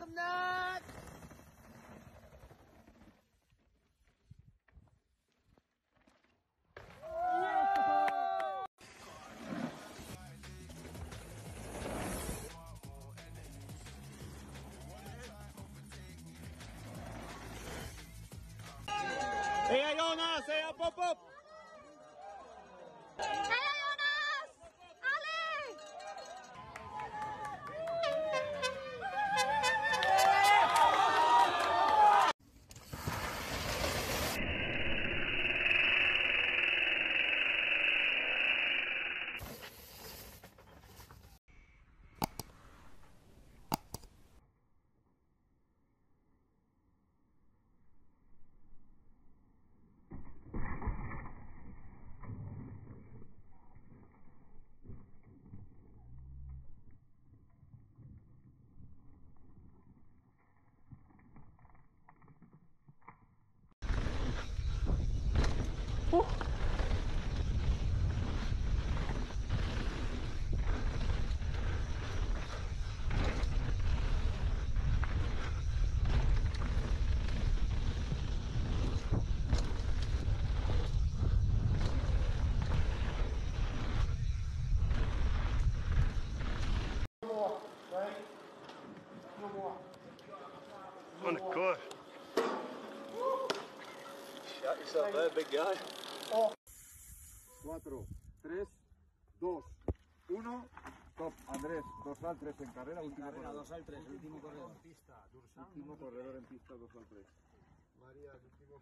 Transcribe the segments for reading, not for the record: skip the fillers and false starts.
hem net! Heja Jonas, heja pop up! Heja Jonas! Ali! On the course. Shot yourself there, big guy. 4, 3, 2, 1. Top. Andrés, dorsal 3 en carrera, último corredor. Dorsal 3, último corredor. Último corredor en pista, dorsal 3. María, el último.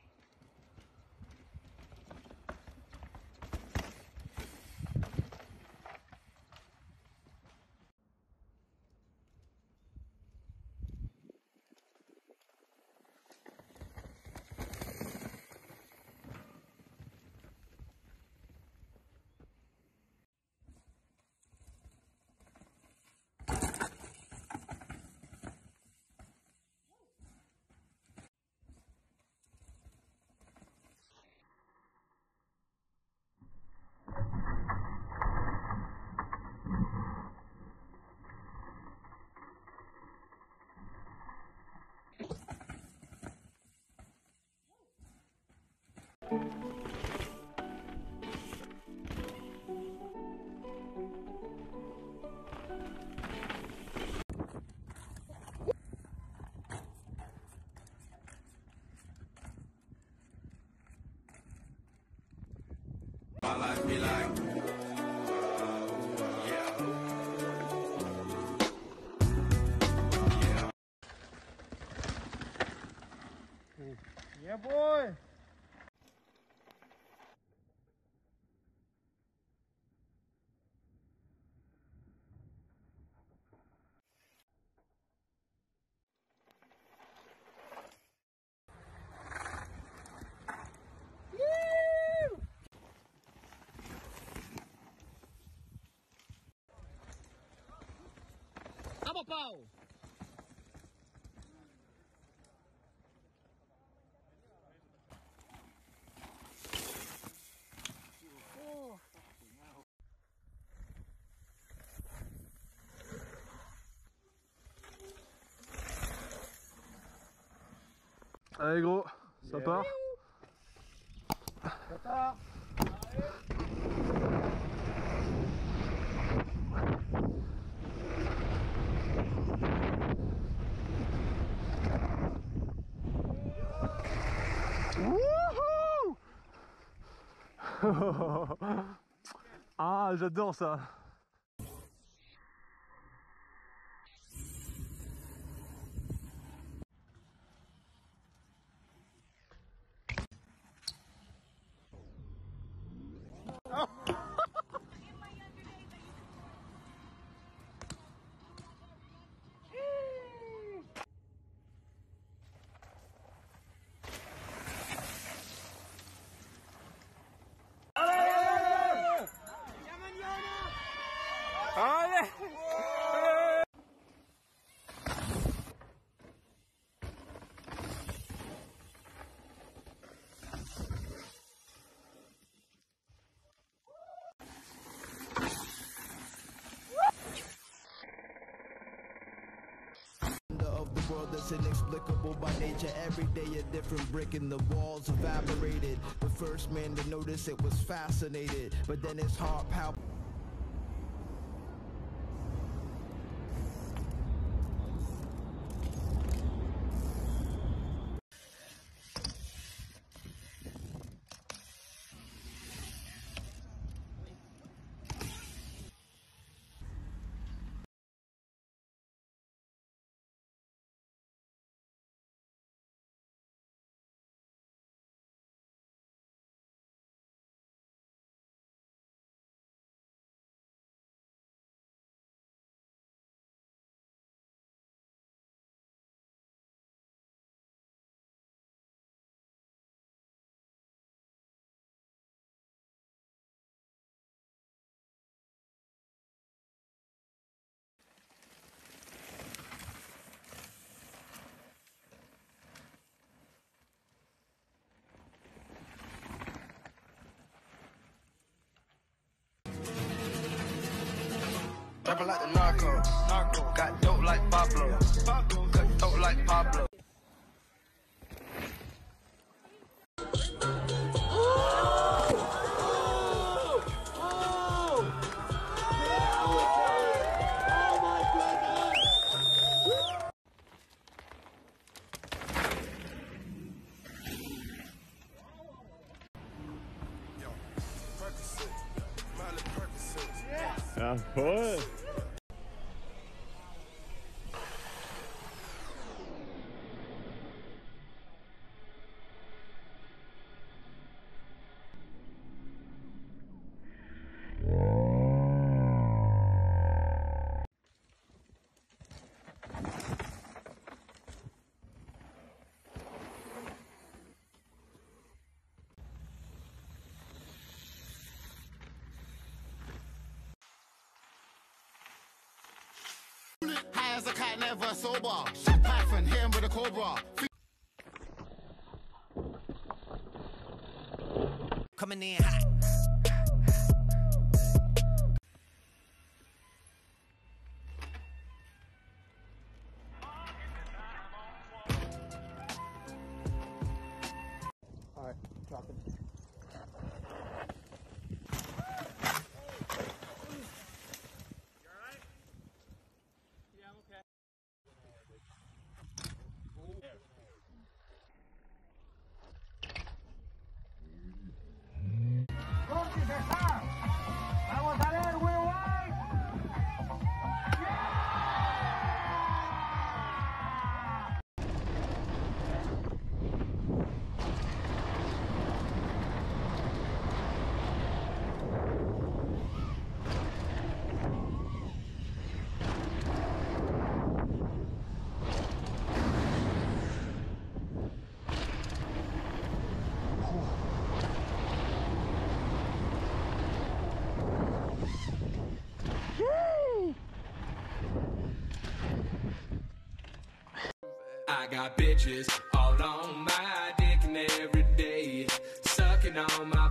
My life be like, Yeah, boy! Vamos, Pau! Allez gros, ça part. Ça part! Wouhou! Ah, j'adore ça. world is inexplicable by nature. Every day a different brick and the walls evaporated. The first man to notice it was fascinated, but then his heart palpitated. Rapping like the narco. Got dope like Pablo. Got dope like Pablo. Ja, voll. High as a cat, never sober. Shot Python, hit him with a cobra. Coming in hot. Alright, dropping. I got bitches all on my dick and every day sucking on my.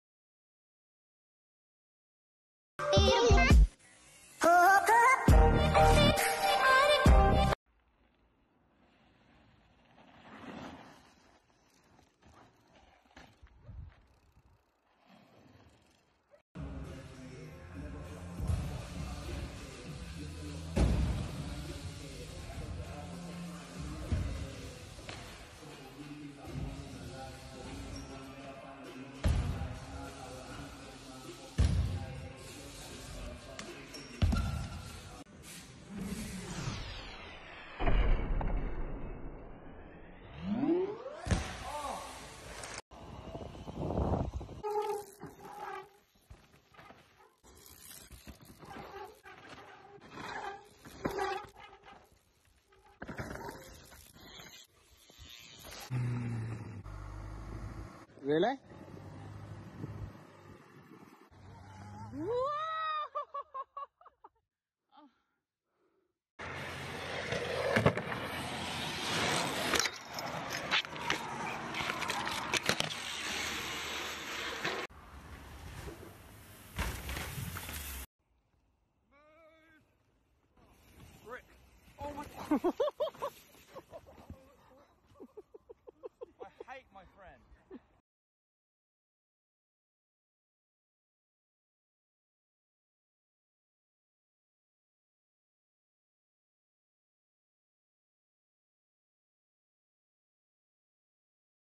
Really? Oh my